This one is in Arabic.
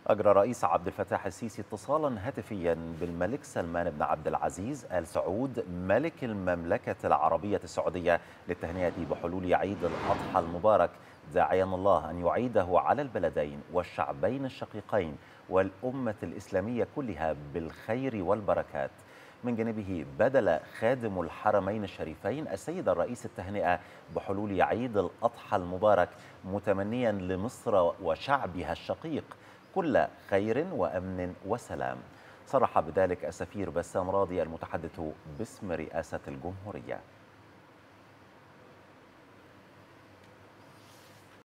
أجرى الرئيس عبد الفتاح السيسي اتصالا هاتفيا بالملك سلمان بن عبد العزيز آل سعود ملك المملكة العربية السعودية للتهنئة بحلول عيد الأضحى المبارك، داعيا الله أن يعيده على البلدين والشعبين الشقيقين والأمة الإسلامية كلها بالخير والبركات. من جانبه بدل خادم الحرمين الشريفين السيد الرئيس التهنئة بحلول عيد الأضحى المبارك، متمنيا لمصر وشعبها الشقيق كل خير وأمن وسلام. صرح بذلك السفير بسام راضي المتحدث باسم رئاسة الجمهورية.